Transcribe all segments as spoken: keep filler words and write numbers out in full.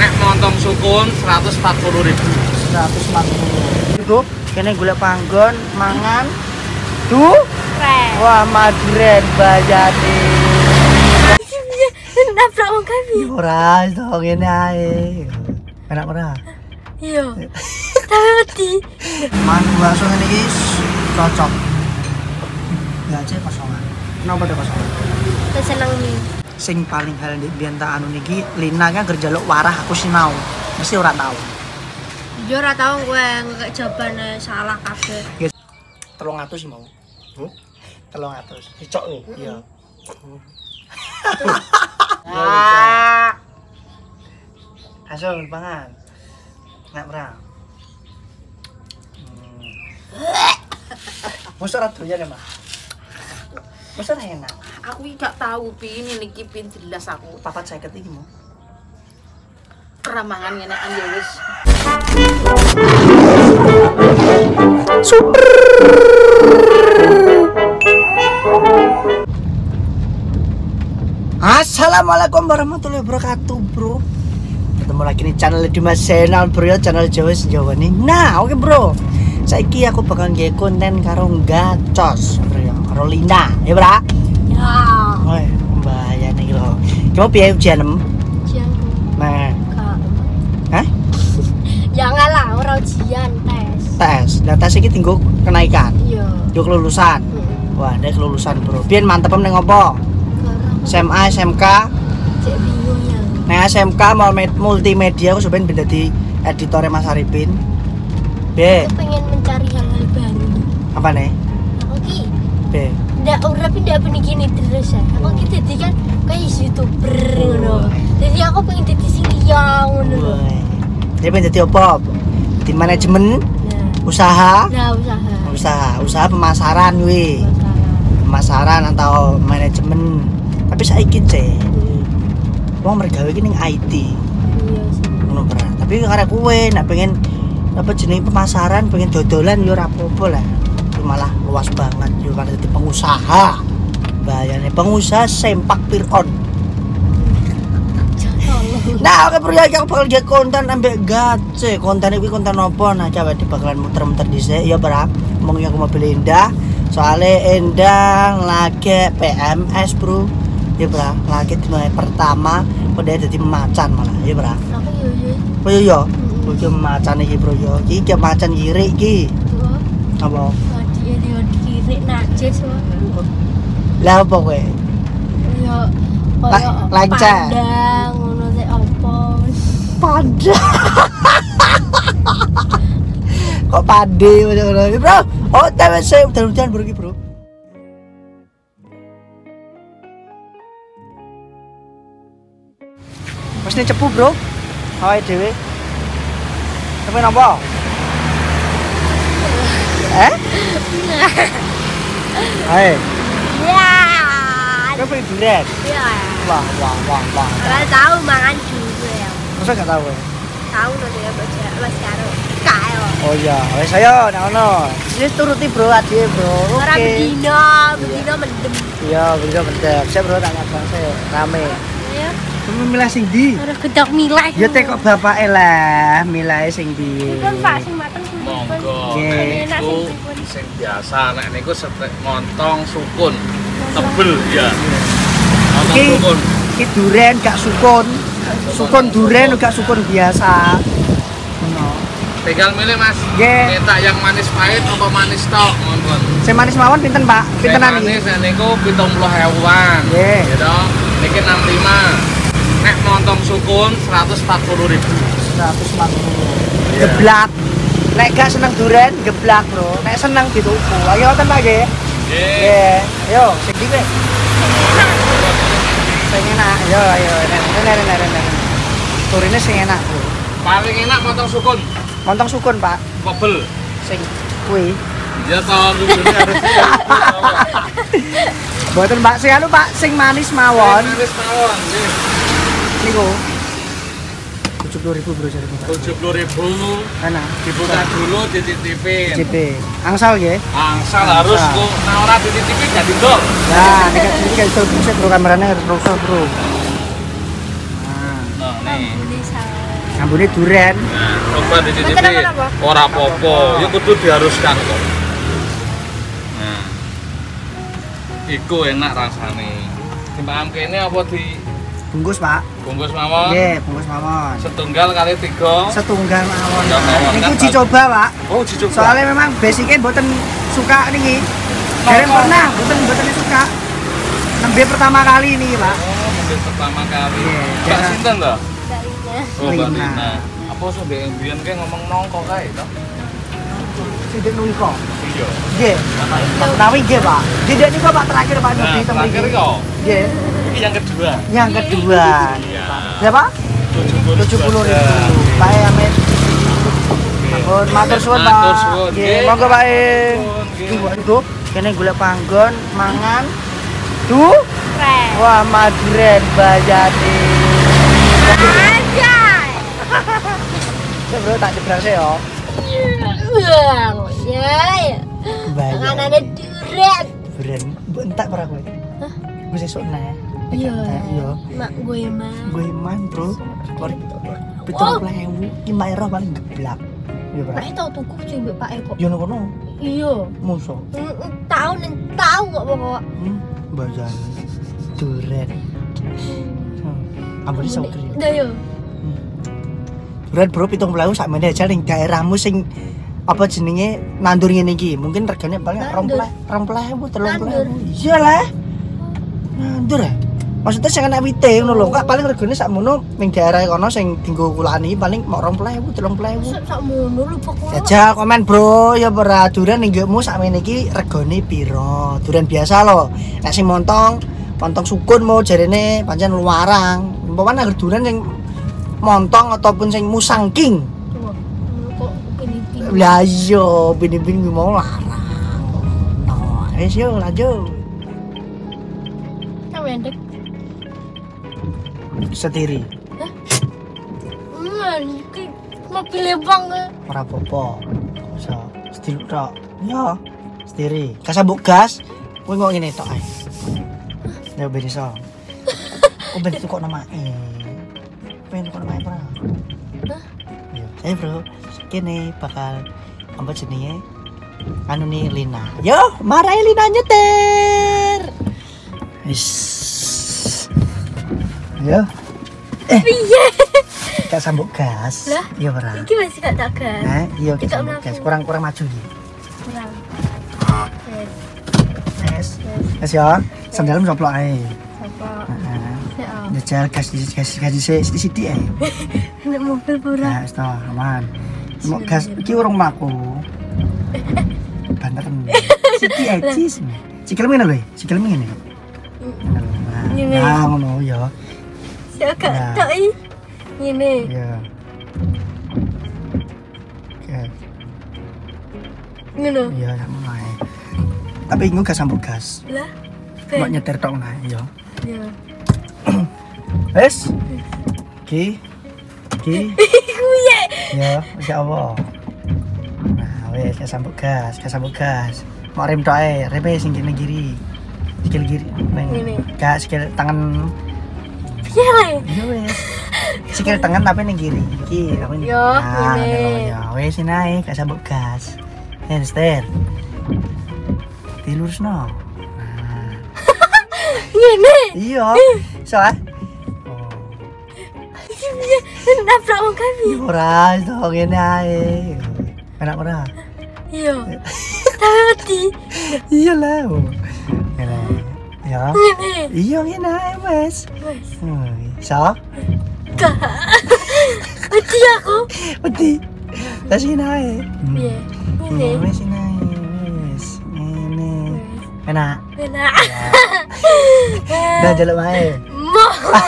Nek montong sukun seratus empat puluh ribu. seratus empat puluh. Bro, kene golek panggon, mangan. Du? Wah, maduren bayane. Nabrak wong kami. Ora iso ngene ae. Enak ora? Iya. Tapi wedi. Mangan bakso ngene iki cocok. Ya aja kosongan. Kenapa ada kosongan? Wis seneng nih. Sing paling hal ndek biyen tak anu niki Lina kan kerja jaluk warah aku sinau. Mesti ora tau. Yo ora tau kowe ngekek jawabane salah kabeh. telung atus sih mau. Hmm? telung atus. Dicok nih. Iya. Ah. Hasil pangan. Nek ora. Hmm. Mosok ora doyan ya, Mas? Mosok enak. Aku iki gak tahu pi ini iki pin jelas aku. Papat seket iki mau. Ramangan ngene kan ya wis. Super. Assalamualaikum warahmatullahi wabarakatuh, bro. Ketemu lagi nih channel Dimas Channel, bro ya, channel Jawa Jawa nih. Nah, oke, bro. Saiki aku bakal nge konten karo gacos, bro ya, karo Lina, ya, bro. Ya. Woi, bahaya nih lo. Kamu piye ujian em? Ujian. Nah. Kak. Hah? Jangan lah, ora ujian, tes. Tes. Nah, tes iki tinggu kenaikan. Iya. Yo kelulusan. Hmm. Wah, ada kelulusan, bro. Biyen mantep ning opo? S M A, S M K. Cek bingung ya. Nah, S M K mau multimedia aku sebenarnya ben dadi editore Mas Arifin. B. Aku pengen mencari hal-hal baru. Apa nih? Aku ki B. ndak ora pindah pengen gini terus ya. Aku ki dadi kan kayak YouTuber ngono. Jadi aku pengen dadi sing liya ngono. Woi. Dia pengen dadi apa? Di manajemen Nah, usaha. nah usaha. Usaha, usaha pemasaran wi. Usaha. Pemasaran atau manajemen. Tapi saiki cek. Hmm. Wong mergawe iki ning I T. Iya sih. Ngono berat. Tapi karena kowe nak pengen apa jenenge pemasaran, pengen dodolan yo ora apa-apa lah. Itu malah luas banget yo kan dadi pengusaha. Bahayane pengusaha sempak piron. Nah, oke bro ya, aku bakal nge konten ambek gace. Konten iki konten apa? Nah, coba di bakalan muter-muter dhisik ya, Bro. Mong aku mobil Indah. Soale Endang lagi P M S, Bro. Ya, Bro. Lagi dina pertama udah dadi macan malah, ya, Bro. Aku yo yo. Oh iya ya. Iki macan iki, Bro yo. Iki ki macan kiri iki. Tuh. Apa? Tadi dia kiri najis wae. Lah apa kowe? Yo La- lancar. Padang ngono sik opo. Padang. Kok pade ngono, Bro? Oh, T W C udan-udan bro iki, Bro. Wis cepu, Bro. Awake dhewe. Sampe napa? Eh? Hai. Ya. Kau pengen durian? Ya. Wah, wah, wah, wah. Ora tahu mangan durian. Masa gak tahu ya? Tahu lho ya baca Mas karo. Kae. Oh iya, wes ayo nek ono. Wis turuti Bro adike, Bro. Oke. Ora bedino, bedino mendem. Iya, bedino mendem. Saya Bro tak ngabang saya rame. Ya. Kamu milih sing ndi? Ora gedok milih. Ya teh kok bapake lah, milih sing ndi. Kan Pak sing mateng sing Monggo. Nggih. enak Niku sing pripun. sing biasa nek niku setek montong sukun. Tebel ya. Montong Iki sukun. iki duren gak sukun. Sukun duren gak sukun biasa. Ngono. Tinggal milih Mas. Nggih. Minta yang manis pahit apa manis tok, monggo. Sing manis mawon pinten, Pak? Pintenan iki? Manis niku pitung puluh ribuan. Nggih. Gitu. Niki enam puluh lima. Nek montong sukun seratus empat puluh ribu. seratus empat puluh. Iya. Geblak. Nek gak seneng duren, geblak, Bro. Nek seneng dituku. Ayo ngoten Pak nggih. Nggih. Nggih. Ayo, sing ndi kowe? Sing enak. Yo, ayo. Nek nek nek nek. Turine sing enak, Bro. Paling enak montong sukun. Montong sukun, Pak. Kobel. Sing kuwi. Ya toh kudunya harus. Mboten, Pak. Sing anu, Pak, sing manis mawon. Manis mawon. Nggih. Niku. tujuh puluh ribu Bro jare Pak. tujuh puluh ribu. Ana. Dibuka dulu dititipin. C P. Angsal nggih. Angsal harus Angsal. kok nah ora dititipin jadi dol. Nah, nek iki kan iso bisa Bro kamerane harus rusak, Bro. Nah. Nah, nih. Ini salah. Ambune duren. Nah, coba dicicipi. Mboten apa-apa. Ora apa-apa, ya kudu diharuskan kok. Nah. Iku enak rasane. Timbang kene apa di Bungkus, Pak. bungkus mawon? Nggih, bungkus mawon. Setunggal kali tiga. Setunggal mawon. Setunggal mawon, Niku kan, uji coba, Pak. Oh, uji coba. Soalnya memang basicnya mboten suka niki. Dereng Oh, oh. pernah, mboten mboten suka. Nembe pertama kali ini, Pak. Oh, mungkin pertama kali. Iya, Mbak jarang. sinten to? Darinya. Oh, Mbak Rina. Rina. Apa sih mbek mbiyen kae ngomong nongko kae to? Sidik nungko. Iya. Nggih. Menawi nggih, Pak. Sidik niku Pak terakhir Pak Nah, Nudi terakhir kok. Nggih. Ini yang kedua. Yang kedua. Iya. Berapa? tujuh tujuh puluh ribu. Pak Amin. Ampun, matur suwun, Pak. Matur suwun. Nggih, Nggih. monggo Pak. Suwun, nggih. Tunggu itu, kene golek panggon, mangan. Duh. Keren. Wah, maduren bayane. Aja. Bro, tak jebrang sih yo. Wah, ya ya. Bayar. Panganane duren. Bren, mbok entek ora kowe? Hah? Wis esuk neh. Iya. Iya. Mak gue mah. Gue man, Bro. Korek pitung puluh ribu ki mayro paling geblak. Iya, Bro. Nek tau tuku sing mbek Pak Eko. Yo ngono. Iya. Musuh. Tahu nen tahu kok pokok. Hmm, bayar. Duren. Hmm. Ambune sauker yo. Dah yo. Duren Bro pitung puluh ribu sakmene aja ning daerahmu sing apa jenenge nandur ngene iki. Mungkin regane paling Nandur. dua puluh ribu, tiga puluh Nandur. ribu. Iya lah. Nandur ya. Maksudnya sing enak wite ngono lho. Kak paling regane sakmono ning daerah kono sing dienggo kulani paling mok dua puluh ribu, tiga puluh ribu. Sak sakmono lho pokok. Jajal komen Bro, ya ora duren ning nggihmu sakmene iki regane piro? Duren biasa lho. Nek sing montong, montong sukun mau jarene pancen luarang. Umpama nek duren sing montong ataupun sing musang king. Wah, kok gini-gini. Lah iya, bini-bini mau larang. Oh, wis yo lanjut. Pendek. Setiri. Hmm, iki mobil bang. Ora apa-apa. Iso setir tok. Ya, setiri. Kasambuk gas. Kowe kok ngene tok ae. Ya ben iso. Oh, ben itu kok namanya. Ben kok namanya ora? Hah? Iya. Saya Bro, kene bakal apa jenenge? Anu nih Lina. Yo, marahi Lina nyetir. Wis. Yo. Eh, Piye? gak sambuk gas. Lah? Iya ora. Iki masih gak tak gas. Nah, iya Iki kita gak sambuk gas. mlaku. Kurang-kurang maju iki. Kurang. Wes, Wes. wes. Wes ya. Sandalmu soplok ae. Apa? Heeh. Ya. Njajal gas di gas gas di sithik ae. Nek mobil pura. Nah, wis to, aman. Mau gas iki urung mlaku. Beneran. Sithik ae cis. Sikilmu ngene lho, sikilmu ngene. Ngene. Nah, ngono ya. Sak gak Nah. tok iki. Ngene. Iya. Oke. Ngono. Iya, sama ae. Tapi engko gak sambung gas. Lah. Mau Ben. nyetir tok nah, iya. Ya. Wes. Ki. Ki. Kuye. Ya, insyaallah. Nah, wes gak sambung gas, gak sambung gas. Mau rem tok ae, reme sing kene kiri. Sikil kiri. Neng. Ngene. Gak sikil tangan. Piye lah? Iya wes. Sikil tangan tapi ning kiri. Iki apa ini? Yo, Nah, ngene. ngono ya. Wes naik gak sambung gas. Handstand. Dilurusno. Nah. Ngene. Iya. Soal. Oh. Piye? Nabrak wong kae. Ora iso ngene ae. Enak ora? Iya. Tapi mati. Iya lah. Ngene. Ya. Ngene. Iya ngene ae wes. Wes. Oh, iso? Gak. Mati aku. Mati. Lah sing ngene ae. Piye? Hmm, Ngene. wes ngene ae. Wes. Ngene. Enak. Enak. Dah jaluk ae. Mo.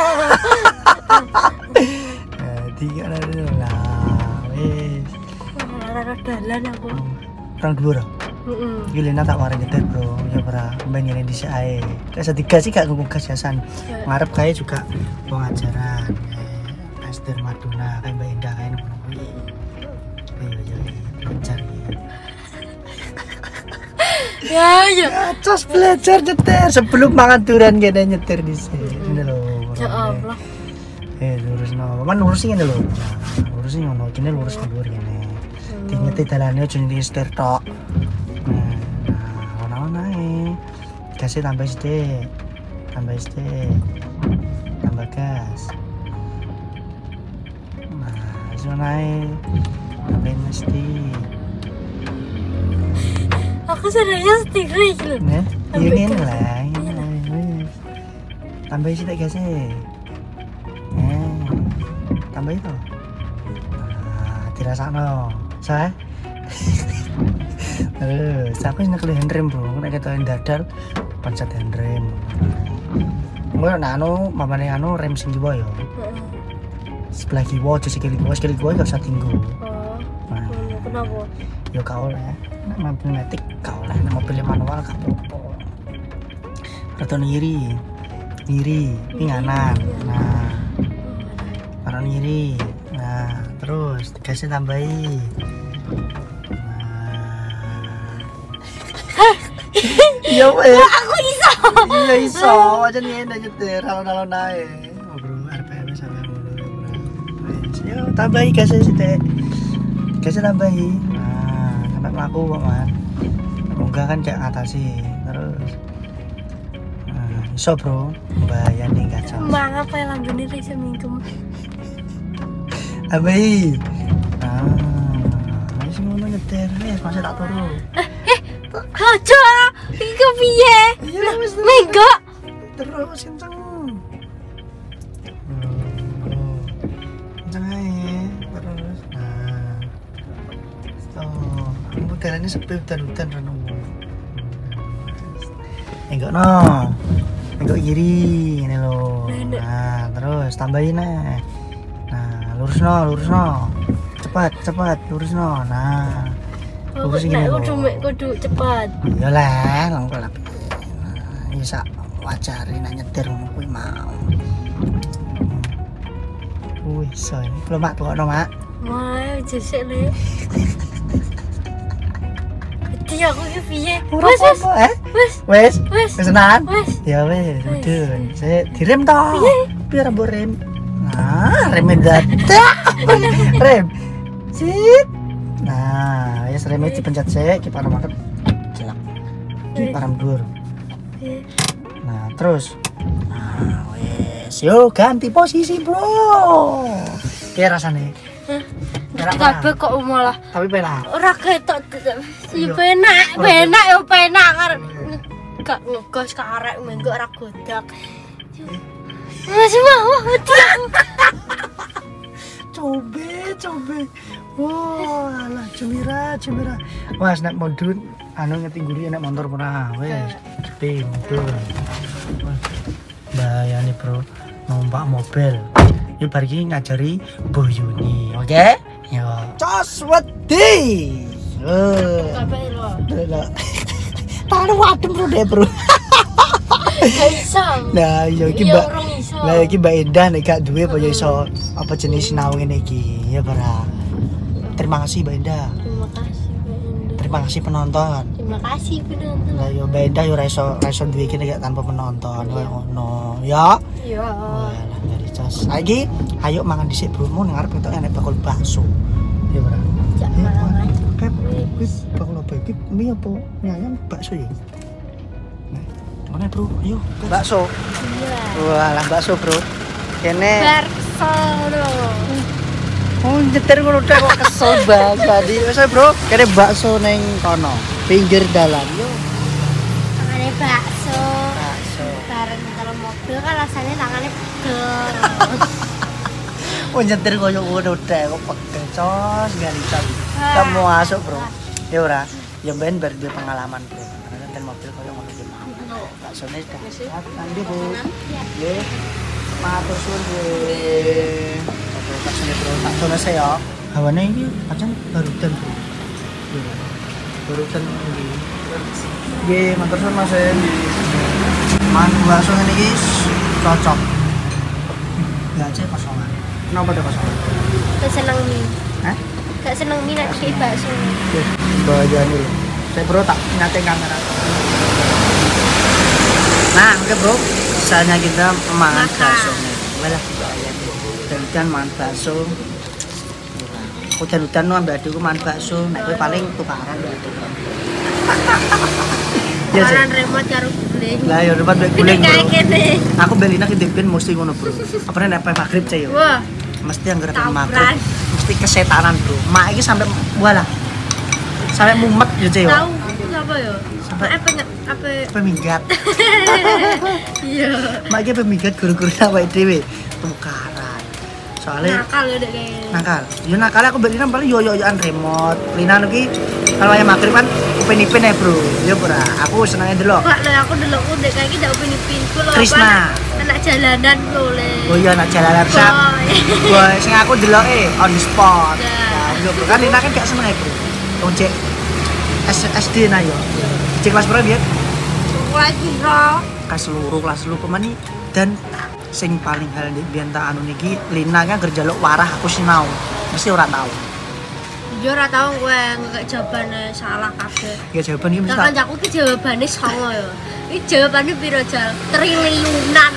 Eh, tiga lah. Wes. Lara dalan aku. Orang dua dah. Heeh. Gilena tak warai nyetir bro, ya pernah banyak di sini ae. Kayak setiga sih gak gugung kasiasan. Ngarep kayak juga pengajaran, kayak Esther Maduna, kayak Mbak Indah kayak ngono kuwi. Iya iya belajar. Ya ya. Acos belajar nyetir sebelum mangan durian kene nyetir di sini. Ini loh. Ya Allah. Eh lurus no, man lurusin ini lho. Nah, lurusin ngono, kene lurus ke dhuwur kene. Dinyeti dalane aja nyeti setir tok. Nah, nah ono ae. Gasnya tambah sithik. Tambah sithik. Tambah gas. Nah, iso nae. Tambahin mesti. Aku sebenarnya setir iki lho. Nah, Tambah iya ngene gas. lah. Wis. Tambah sithik gasnya. Nah, tambah itu. Nah, dirasakno. Saya. Terus aku nyekel handrem, Bro. Nek ketok dadal pencet handrem. Mbok nek anu mamane anu rem sing kiwa ya. Heeh. Sebelah kiwa aja sikil kiwa, sikil kiwa gak usah tinggu. Oh. Nah, ngono, Kenapa? yo kau lah. Nek mobil matic kau lah, nek mobil manual gak apa-apa. Rata ngiri. Ngiri, ini kanan. Nah, Taruh ngiri. Nah, terus gasnya tambahi. Nah. Iya, weh. Aku iso. Iya iso, aja ngene nyetir alon-alon ae. Oh, Bro, R P M sampe ngono, Bro. Wis, yo tambahi gasnya sithik. Gasnya tambahi. Nah, sampai mlaku kok, Man. Semoga kan kayak ngatasi. Terus nah, iso, Bro. Mbayani kacau. Mang apa yang lambene ra iso mingkem. Tambahi. Nah, wis ngono nyetir. Wis, masih tak turu. Aja. Iki piye? Iya, wis turu. Menggo. Terus kenceng. Hmm, kenceng aja. Terus. Nah. Tuh. Modelannya sepi hutan-hutan rano. Enggak no. Enggak kiri ini loh. Nah, terus tambahin aja. Nah, lurus no, lurus no. Cepat, cepat, lurus no. Nah. Lurus gini Nek loh. kudu kudu cepat. Iyalah, langkah lah. Nah, bisa wajari nak nyetir ngono kuwi mau. Wih, so ini belum mak tuh mak. Wah, jesek le. Di aku ki piye? Ora Wes wes apa-apa, eh? wes Wes, wes wes tenan. wes. Ya wes, Wes, udah. wes. Saya direm toh. Biar ambo rem. Nah, remnya dadak. Rem. Sit. Nah, ya remnya dipencet sik, ki parem maket. Celak. Ki parem dhuwur. Nah, terus. Nah, wes. Yo ganti posisi, Bro. Piye rasane? Hah? Enak Kabeh kok malah Tapi penak. ora ketok. Si Iya. penak, Ora penak yo penak arek. Gak ngegos ka arek mengko ora godak. Masih mau wedi aku. Cobe, cobe. Wah, lah cemira, cemira. Mas nek modun anu ngetingguri nek motor pernah. Wes, sepi motor. Wah, bahaya nih, Bro. Numpak mobil. Yuk bar iki ngajari Boyuni, oke? Yo. Cos wedi. Eh. Kabeh lho. Lah. Tangan wadem Bro deh, Bro. Gak iso. Nah, iya iki Iya, Mbak. orang iso. Lah iki Mbak Indah nek gak duwe apa ya iso apa jenis sinau ngene iki. Ya, Bara. Terima kasih Mbak Indah. Terima kasih, Mbak Indah. Terima kasih penonton. Terima kasih penonton. Lah yo Mbak Indah yo ora iso ora iso duwe iki nek tanpa penonton. Kayak ngono. Ya. Ya. Walah dari cas. Saiki ayo mangan dhisik Bro. Mun ngarep ketok enek bakul bakso. Ya, Bara. Jak Ya, mangan. Pep, wis bakul apa iki? Mie apa? Mie ayam bakso ya? Nah, mana Bro? Ayo, bakso. Iya. Walah bakso, Bro. Kene Bakso lho. oh nyetir ngono tek kok kesel banget tadi. Wis ae, Bro. Kene bakso ning kono, pinggir dalan. Yo. Tangannya bakso. Bakso. Bareng kalau mobil kan rasanya tangannya pegel. Oh nyetir koyo ngono tek kok pegel cos gancang. Kamu masuk, Bro. Ya ora. Ya ben bar duwe pengalaman, Bro. Karena kan mobil koyo ngono ki mau. Baksone sehat nanti, Bu. Nggih. Matur suwun, Bu. Oke, baksone, Bro. Tak sono se ya. Hawane iki pancen barudan, Bro. Iya. Barudan iki. Nggih, matur suwun, Mas. Man bakso ngene iki cocok. Ya aja kosongan. Kenapa ada kosongan? Gak seneng mie. Hah? Gak seneng mie nek kayak bakso. Oke, bahaya nih. Saya Bro tak nyatain kamera. Nah, oke Bro, misalnya kita makan bakso nih. Walah, bahaya nih. hujan mangan bakso. Hujan-hujan no ambek adikku mangan bakso, nek kowe paling tukaran ya adikku. Ya sih. Tukaran remote karo guling. Lah ya remote mek guling. Kayak kene. Aku belina kitipin mesti ngono, Bro. Apa nek maghrib cah yo. Wah, Mesti anggere Tawuran. maghrib. Mesti kesetanan, Bro. Mak iki sampai walah. Sampai mumet yo cah yo. tahu apa ya? Sampai Apa nggak apa? peminggat. Iya. Mak iki peminggat guru-guru awake dhewe. Tukaran. Soalnya Nakal ya dek kayaknya. nakal. Yo nakal aku mbek Lina paling yo yo yoan remote. Lina iki kalau ayam maghrib kan upin-ipin ya, Bro. Yo ora, aku senenge delok. Kok lho aku delok dek kayak gak upin-ipin ku lho. Krisna. Anak, anak jalanan ku le. Oh iya anak jalanan sak. Boy, sing aku deloke on the spot. Ya. Nah, yo Bro kan Lina kan gak seneng ya, Bro. Wong cek S D nah yo. Cek kelas berapa ya? Lagi ro. Kelas seluruh kelas seluruh pemani dan sing paling hal di bianta anu niki Lina kan kerja lo warah aku sinau. Mesti ora tahu. Yo ora tau kowe ngek jawabane salah kabeh. Ya jawaban iki mesti Lah kancaku ki jawabane songo ya. Iki jawabane piro jal? Triliunan.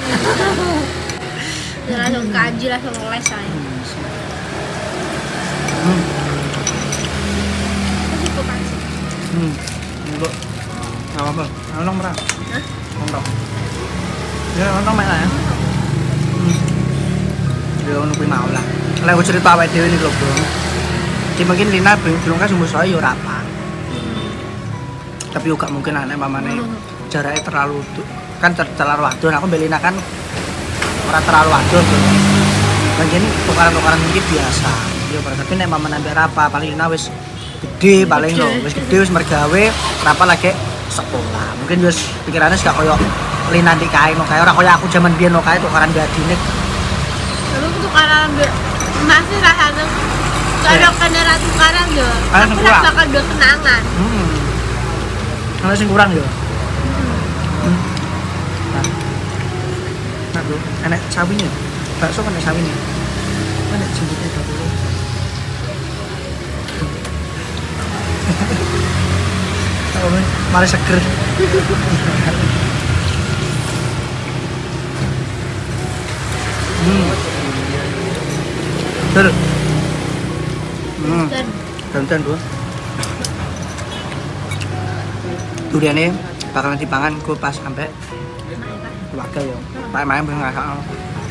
Ya langsung kanji langsung les ae. Hmm. Terus kok kanji. Hmm. Enggak. Enggak apa-apa. Nonton merah. Hah? Nonton. Ya nonton mek lah ya. Hmm. Ya ngono kuwi mau lah. Lah aku cerita awake dhewe iki lho, Bro. Ki mungkin Lina belum kan sumber saya yo ora apa. Tapi juga mungkin anak mamane jaraknya terlalu kan ter terlalu waduh. Aku mbek Lina kan ora terlalu waduh. Bagian tukaran-tukaran iki biasa. Yo tapi nek mamane ambek apa paling Lina wis gede paling lho, wis gede wis mergawe, rapa lagi sekolah. Mungkin wis pikirannya gak koyo Lina ndek kae no kae ora koyo aku zaman biyen no kae tukaran gadine. Lalu tukaran mbek masih rasane kalau kena ratu tukaran yo. Ada Aku kurang. bakal do kenangan. Hmm. Ana sing kurang yo. Hmm. Nah. Nah, Bro, enek sawinya. Bakso kan enek sawinya. Mana jembutnya bakso. Oh, malah seger. Hmm. Terus. Hmm. Dan Dandan bro. Duriannya bakalan dipangan gue pas sampai keluarga ya. Pak main pengen nggak salah.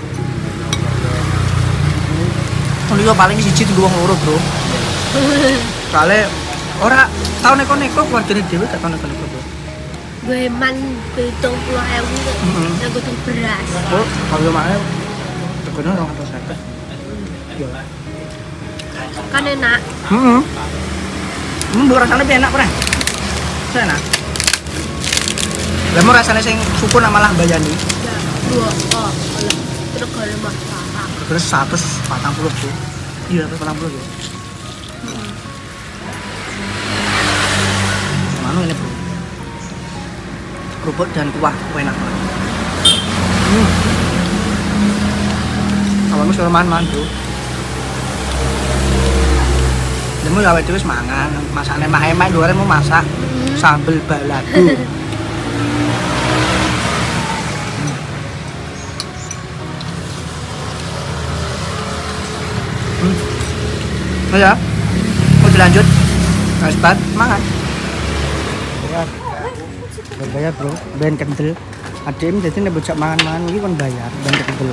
Oh iya paling siji di ruang loro bro. Soalnya orang tahu neko neko keluarganya dewi gak tahu neko neko bro. gue man hitung puluh ewu Mhm. yang gue beras. Oh kalau mana terkenal orang atau siapa? Ya. Kan enak. Hmm. Hmm, buat rasanya lebih enak pernah. Saya enak. Lemu rasanya sing suku malah bayani. Ya, dua oh, kalau terus kalau mah parah. Terus seratus patang puluh tuh. Iya, seratus patang puluh ya. Mana ini bro? Kerupuk dan kuah, kuah enak banget. Hmm. Awalnya suruh makan-makan bro. Demu ya itu mangan, masaknya mah emak dua mau masak sambel balado. Hmm. Oh ya, mau dilanjut? Nggak sempat, makan. Bayar, bayar bro, ben kendel. Adim jadi nih bocah mangan-mangan ini kan bayar, ben kendel.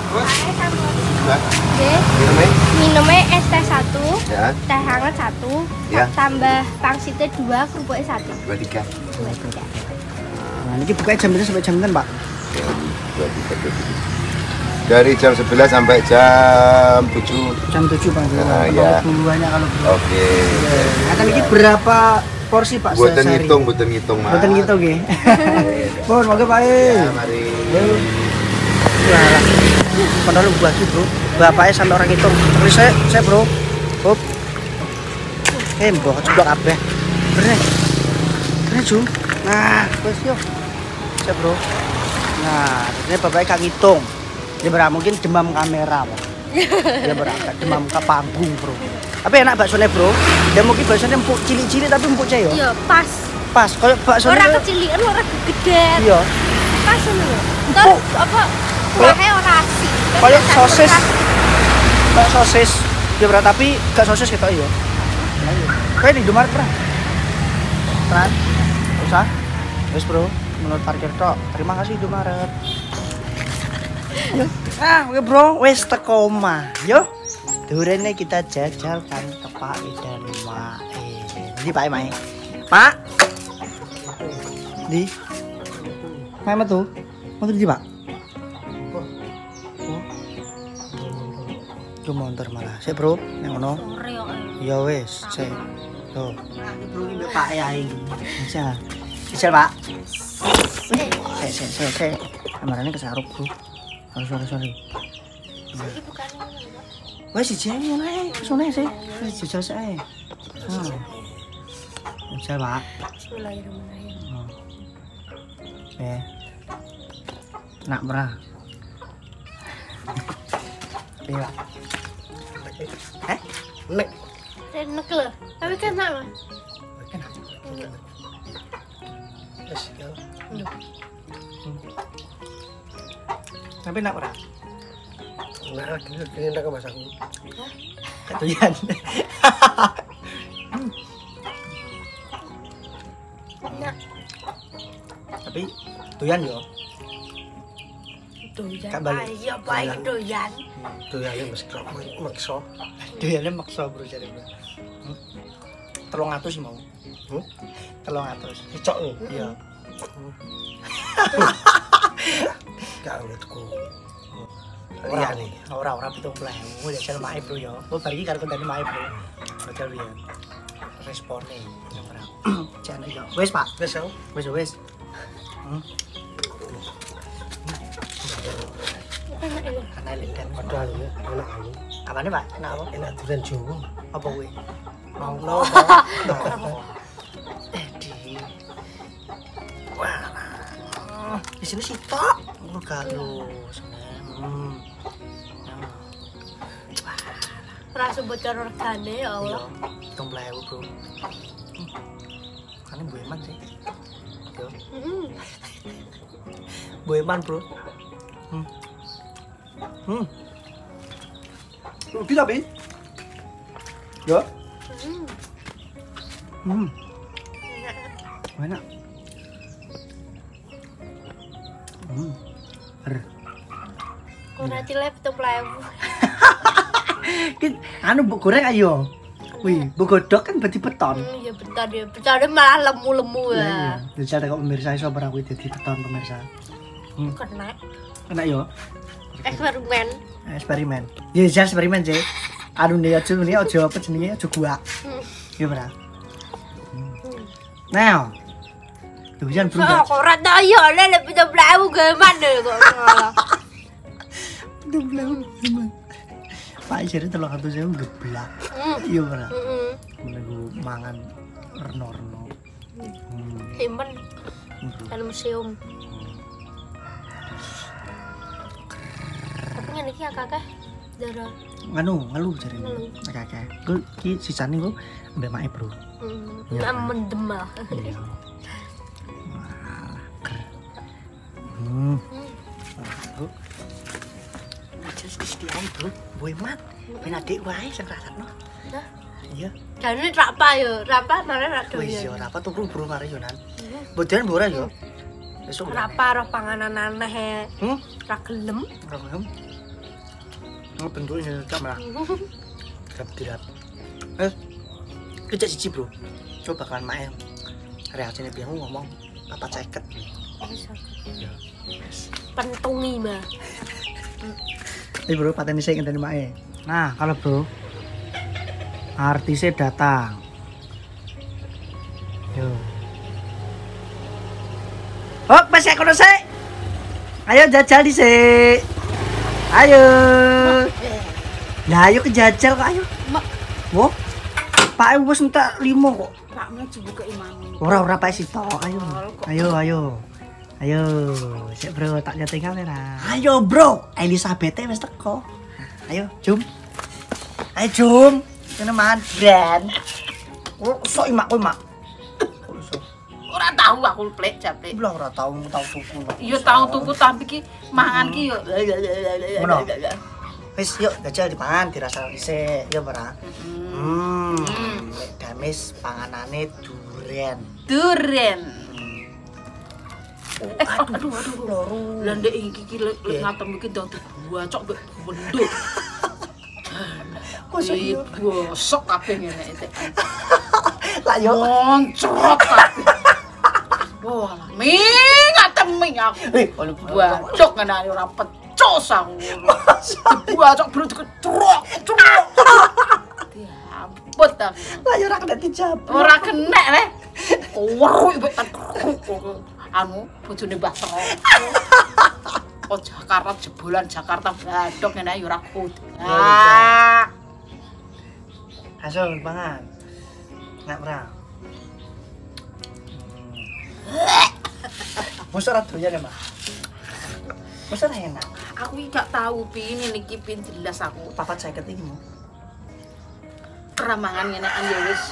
Oke, minumnya es teh satu, Ya, teh hangat satu, Ya. tambah pangsitnya dua, kerupuknya satu. dua tiga. Dua, tiga. Nah ini bukanya jam berapa sampai jam berapa pak? Dua tiga, dua tiga. Dari jam sebelas sampai jam tujuh. Jam tujuh pak. Ah, ya. Banyak kalau bro. Oke. Nah kan ini berapa porsi pak? Buatan sehari? ngitung, buatan ngitung mas. Buatan gitu oke. Bon, moga pak. Ya, mari. Wah, padahal lu lagi bro. Bapaknya sampai orang hitung. Terus saya, saya bro. Hop. Eh, mbok coba kabeh. Bener. Bener Jum. Nah, wes yo. Saya bro. Nah, ini bapaknya kak ngitung. Dia berapa mungkin demam kamera, Pak. Dia berangkat demam ke panggung, bro. Tapi enak baksonya, bro. Dia mungkin baksonya empuk cilik-cilik tapi empuk cah yo. Iya, pas. Pas, kayak baksonya. Orang kecilian, orang gede. Iya. Pas ini. Terus apa? Kuahnya orang asin. Kayak sosis. kayak sosis. Ya berat tapi gak sosis gitu ya. Kayak di Indomaret pernah. Kan? Usah. Wes bro, menurut parkir tok. Terima kasih Indomaret. Yo. Ah, oke bro, wes teko omah. Yo. Durene kita jajalkan tepak dan mae. Di Pak Mae. Pak. Di. Mae metu. Metu di Pak. Itu motor malah. Sik bro, yang ngono. Sore kok. Ya wis, sik. Yo. Bro iki Pak ya iki. Bisa. Bisa Pak. Sik sik sik sik. Kamarane kesarup bro. Sorry sorry sorry. Iki bukan ngono. Wes siji ae, sone sih. Wis jajal sik ae. Hmm. Bisa Pak. Bismillahirrahmanirrahim. Eh. Nak merah. Iya. Eh? Nek. Enak lho. Tapi kan enak, Mas. Wes, ya. Tapi nak merah. Nah, gini gini ndak mas aku. Ketuyan. Enak. Tapi doyan yo. Doyan. Kak balik. Iya, baik doyan. Tuh ya mas kok makso. Doyannya maksa bro jare bro. Telung atus sih mau. Hmm? Telung atus. Cocok nih. Iya. Gak urutku. Ora Iya nih. ora ora pitung puluh ewu jajal mae bro yo. Kok bari iki karo kontane mae bro. Jajal piye? Respone ora. Jan yo. Wis Pak. Wes aku. Wis wis. Hmm. Enak ya. Karena lidan. Padahal ya enak aku. Apane Pak? Enak apa? Enak durian Jawa. Apa kuwi? Mau no. Eh di. Wah. Di sini sitok. Ngono gak lho. Hmm. Rasa bocor regane ya Allah. Hitung puluh ewu bro. Kan Bu Eman sih. Yo. Heeh. Bu Eman bro. Hmm. Hmm. Rugi tapi. Yo. Hmm. Hmm. Enak. Hmm. Er. Kok nanti lep tuh pelayu. Ki anu mbok goreng ayo. Wih, mbok godhog kan berarti beton. Hmm, ya betul ya. Betul malah lemu-lemu Iya, ya. jadi kok pemirsa iso barang kuwi dadi beton pemirsa. Hmm. Kena Enak yo. eksperimen. Eksperimen. Ya jas eksperimen sih. Anu ne aja ne aja apa jenenge aja gua. Hmm. Iya bener. Nah. Tuh jan bro. Oh, kok ora tau ya lek pitung puluh ewu gimana kok ngono. Tuh belum. Pak jadi telung atus ewu geblak. Hmm. Iya bener. Heeh. Menunggu mangan reno-reno. Hmm. Simpen kan museum. Tapi ngene iki akeh darah. Anu, ngeluh jarine. Ngeluh. Akeh-akeh. Ku iki sisane ku mbek mae, Bro. Hmm. Iya, Nah, mendem lah. Iya. Wah, ker. Hmm. Bro. Aja sediain, Bro. Boy mat. Ben adik wae sing rasakno. Nah, Iya. jane rapa yo, rapa mare ra Wis yo doyan. ora apa tuh, Bro, mari yo nan. Bodan ora yo. Besok Rapa roh panganan aneh. Hmm? Ra gelem. Ora paham. Oh, bentuknya cak malah. Dirap dirap. Eh, kerja siji bro. Coba bakalan main. Reaksinya biang ngomong apa ceket. Ya. Pentungi mah. Ini bro, paten saya ingin main. Nah, kalau bro, artisnya datang. Yo. Oh, masih aku sih. Ayo jajal di sini. Ayo. Lah ayo kejajal kok ayo. Mak, Wo. Pak wis entek lima kok. pakmu dibuka imam. Ora ora Pak sitok. Ayo. Ayo ayo. Ayo, sik bro tak nyeting kamera. Ayo bro, Elizabeth wis teko. Ayo, jum. Ayo jum. Kene mandran. Oh, sok imak kowe mak. Ora tahu aku plek japlek. Belum ora tau tau tuku. Iya tahu tuku tapi ki mangan ki yo. Ngono. Wis yuk jajal dipangan dirasa dhisik ya ora. Hmm. Lek gamis panganane duren. Duren. Oh, Eh, aduh aduh, aduh, aduh. loro. Lah ndek iki iki lek Iya. ngatem iki dadi buacok mbek wendut. Masa iya? Bosok kabeh ngene iki. Lah yo Moncrot kabeh. Wah, mi ngatem mi aku. Eh, Oleh buacok ngene ae ora pecos aku. Buacok bro truk truk. Diamput aku. lah yo ora kena dijabut. Ora kena le. Weruh mbek anu bojone Mbah Tro. Oh Jakarta jebolan Jakarta badok ngene ae ora kudu. Ah. Hasil pangan. Nak ora. Mosok ora doyan ya, Mbak? Mosok ora enak. Aku iki gak tahu pi ini iki pin jelas aku. Papat seket iki mu. Ramangan ngene kan ya wis.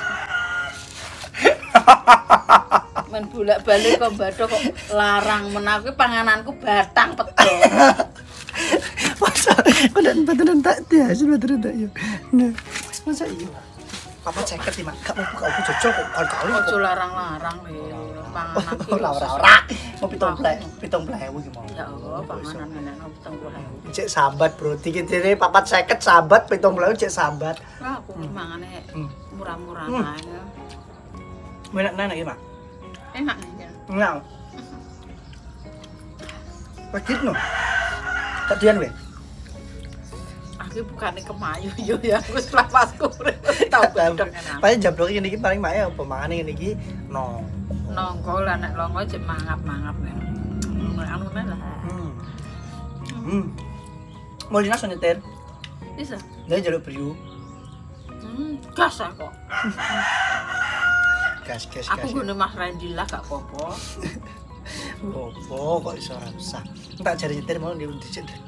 Men bolak-balik kok badok kok larang menawa pangananku batang pedho. Masa kudan baturan tak dia, hasil baturan tak yo. Nah, masa iya. Papat seket iki, Mak. Gak mau buka aku jojol kok kali-kali. Ojo larang-larang le panganan iki. Ora ora ora. Mau pitung plek, pitung plek iki mau. Ya Allah, panganan ngene pitung puluh ribu. Cek sambat, Bro. Dikit-dikit papat seket sambat, pitung plek cek sambat. Wah, aku ki mangane Hmm. murah-murah Hmm. ae. Enak enak iki, Mak. Enak nih. Enak. Pagit no. Tak dian we. Aku bukannya kemayu yo ya, aku setelah pasku tau badok enak. Paling jablok ngene iki paling mae apa mangane ngene iki no. Nongko lah nek longo cek mangap-mangap nek. Anune lah. Hmm. Hmm. Mau dinas nyetir. Bisa. Dia jaluk priu. Hmm, gas aku. Gas gas Aku gas. gune Mas Randy lah gak apa-apa. Opo kok iso ora usah. Tak jare nyetir mau di dicek dedek.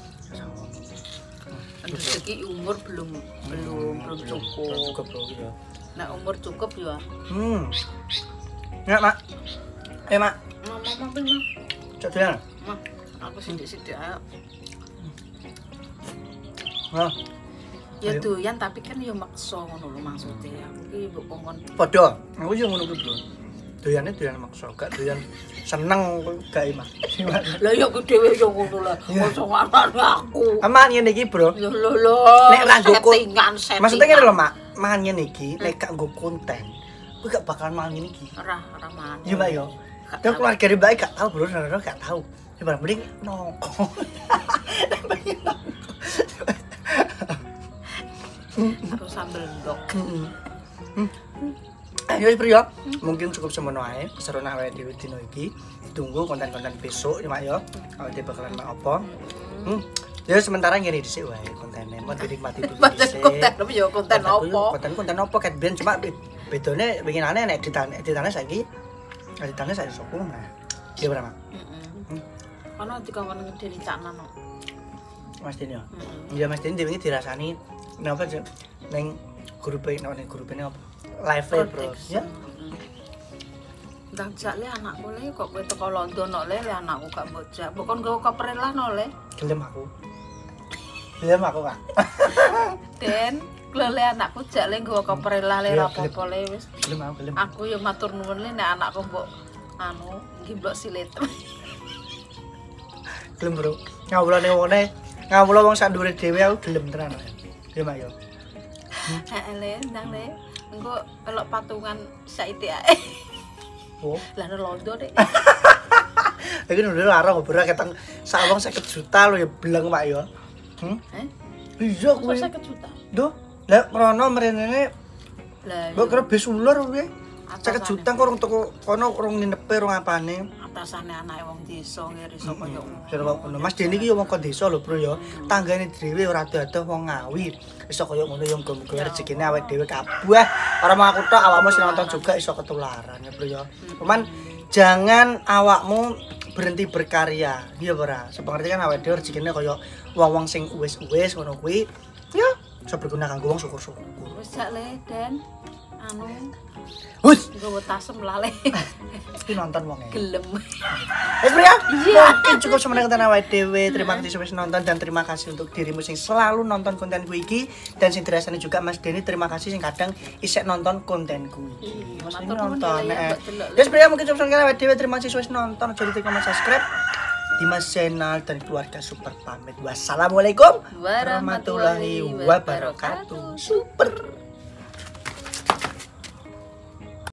Rezeki umur belum belum belum cukup. Cukup bro ya. Nek umur cukup ya. Hmm. Ya, Mak. Eh, Mak. Mama mama mama. Cok doyan. Mah, aku sithik-sithik ae. Hah. Ya Ayo. doyan tapi kan ya maksa ngono lho maksude. Aku ki mbok kongkon Padha. Aku yo ngono kuwi, Bro. Doyane doyan maksa, gak doyan seneng gak Mak. lah ya aku dhewe yo ngono lah. Ojo ngarani aku. Aman ngene iki, Bro. Ya lho lho. Nek ra nggo kon- settingan settingan. Maksudnya ngene lho, Mak. Mangan ngene iki nek gak nggo konten. Kuwi gak bakalan mangan ngene iki. Ora ora mangan. Iya, Mbak yo. Gak Dan tahu. keluarga Mbak gak tahu, Bro. Nara gak tahu. Ya barang mending nongko. Harus sambel ndok. Ayo wis Bro ya. Mungkin cukup semono ae keseruan awake dhewe dino iki. Ditunggu konten-konten besok ya Mak ya. Awake dhewe bakalan mak apa. Hmm. Ya sementara ngene dhisik wae kontene. Mau dinikmati dulu Konten dhisik. konten apa ya konten apa? Konten-konten apa ket ben cuma be- bedone winginane nek editan editane saiki editane saiki soko nah. Iya berapa? Heeh. Ana dikawon ngedeni cakna no. Mas Dini ya. Heeh. Iya Mas Dini wingi dirasani napa Cuk? Ning grupe nek ning grupene apa? Live bro. Ya. Ndang jak le anakku le kok kowe teko Londo no le le anakku gak mbok jak. Mbok kon nggawa koper lah no le. Gelem aku. Gelem aku, Kak. Den, le anakku jak le nggawa koper lah le Iya, ra apa-apa le wis. Gelem aku, gelem. Aku yo matur nuwun le nek anakku mbok anu nggih mbok silet. Gelem, Bro. Ngawulane wone, ngawula wong sak ndure dhewe aku gelem tenan. Ya, Mak ya. Heeh le, ndang le. Engko elok patungan saiki ae. Oh. Lah no Londo dek. Iki udah larang ngobrol ketang sak wong seket juta lho ya beleng Pak ya. Hmm? Eh? Iya Kok kuwi. seket juta? Duh, lah krono mrene Lah mbok kira bis ular kuwi. Atasane. seket juta kok urung teko kono urung ninepe urung apane. atasane anake wong desa ngiriso koyo ngono. Jare kok ngono. Mas Deni iki yo wong kon desa lho, Bro ya. Tanggane dhewe ora dadah wong Ngawi. Iso koyo ngono yo muga-muga rezekine awake dhewe kabeh. Ora mau aku tok, awakmu sing nonton juga iso ketularan ya, Bro ya. Cuman jangan awakmu berhenti berkarya. Iya ora? Sepengerti kan awake dhewe rezekine koyo wong-wong sing uwis-uwis ngono kuwi. Ya, iso berguna kanggo wong syukur-syukur. Wis jak le Den. anu Hus, nggawa tasem lale iki nonton wong e. gelem. Wes Pria, mungkin cukup semenit konten awake dhewe. Terima kasih sudah nonton dan terima kasih untuk dirimu sing selalu nonton kontenku iki dan sing dirasani juga Mas Denny. Terima kasih sing kadang isek nonton kontenku. Mas Denny nonton. Wes Pria, mungkin cukup semenit awake dhewe. Terima kasih sudah nonton. Jadi tekan subscribe di Mas Channel dan keluarga Super pamit. Wassalamualaikum warahmatullahi wabarakatuh. Super.